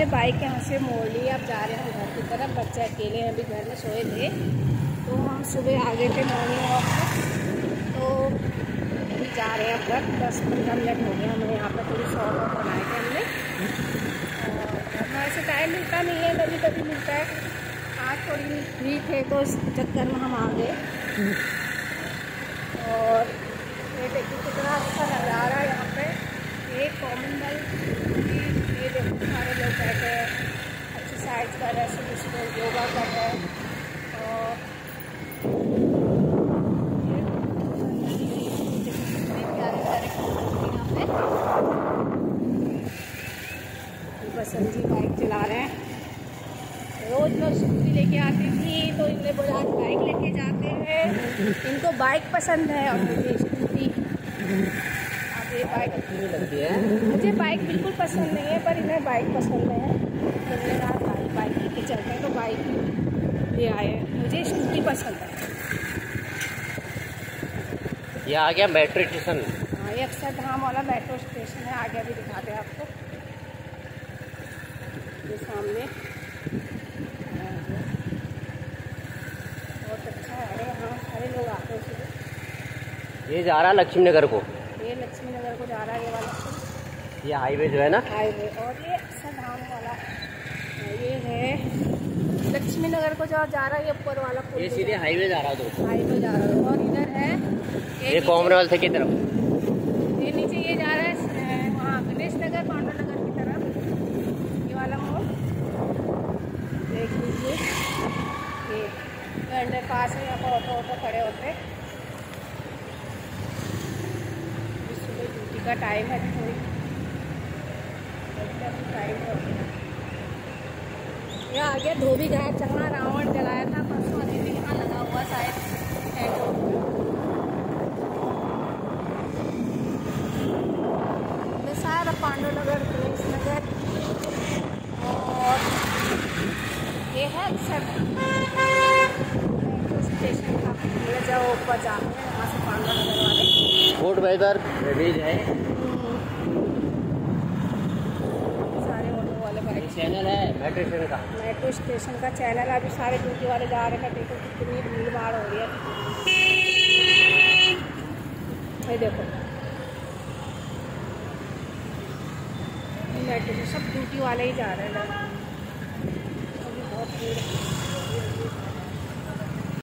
हमने बाइक यहाँ से मोड़ ली। अब जा रहे हैं घर की तरफ। बच्चे अकेले हैं, अभी घर में सोए थे, तो हम सुबह आ गए थे मॉर्निंग वॉक पर, तो अभी जा रहे हैं घर। 10-15 मिनट हो गए हमें यहाँ पर। थोड़ी शॉर्ट वॉक बनाए थे हमने, और ऐसे टाइम मिलता नहीं है, कभी कभी मिलता है। आज थोड़ी फ्री थे तो इस चक्कर में हम आ गए। और ये देखिए कितना अच्छा नज़ारा है यहाँ पे। ये कॉमनवेल्थ, ये देखो सारे लोग बैठे हैं, एक्सरसाइज कर रहे हैं, सुबह योगा कर रहे हैं। और बसंत जी बाइक चला रहे हैं। रोज़ मैं स्कूटी लेके आती थी, तो इनने बोला आज बाइक लेके जाते हैं। इनको बाइक पसंद है और मुझे स्कूटी। अब ये बाइक अच्छी लगती है, मुझे बाइक बिल्कुल पसंद नहीं है, पर इन्हें बाइक पसंद है। तो मैंने कहा बाइक लेके चलते हैं, तो बाइक ले आए। मुझे स्कूटी पसंद है। ये आ गया मेट्रो स्टेशन। हाँ, ये अक्षरधाम वाला मेट्रो स्टेशन है। आगे भी दिखाते हैं आपको, ये सामने बहुत अच्छा है। यहाँ सारे लोग आते हैं सुबह। ये जा रहा है लक्ष्मी नगर को, ये लक्ष्मी नगर को जा रहा है ये वाला, ये हाईवे जो है ना, हाईवे। और ये अक्षरधाम वाला ये है लक्ष्मी नगर को जो जा रहा है, ये ऊपर वाला पुल, ये सीधे हाईवे जा रहा है दोस्तों, हाईवे जा रहा है। और इधर है ये कॉमनवेल्थ की तरफ, ये नीचे ये जा रहा है वहाँ गणेश नगर, पांडव नगर की तरफ। ये वाला मोड़ देख लीजिए, ये अंडर पास है। यहाँ पर ऑटो खड़े होते हैं। सुबह ड्यूटी का टाइम है, थोड़ी टाइम। यह आ गया धोबी घाट, जहाँ रावण जलाया था परसों। अभी भी यहाँ लगा हुआ शायद सारा पांडव नगर, गणेश नगर। और ये है स्टेशन का, जाओ ऊपर जाते हैं वहाँ से पांडव नगर वाले। कोट वेदर रिलीज है, सारे ऑटो वाले बाइक चैनल है मेट्रो स्टेशन का, मेट्रो स्टेशन का चैनल। अभी सारे ड्यूटी वाले जा रहे हैं। देखो कितनी भीड़ भाड़ हो रही है। ये देखो मेट्रो से सब ड्यूटी वाले ही जा रहे हैं। अभी बहुत भीड़ है।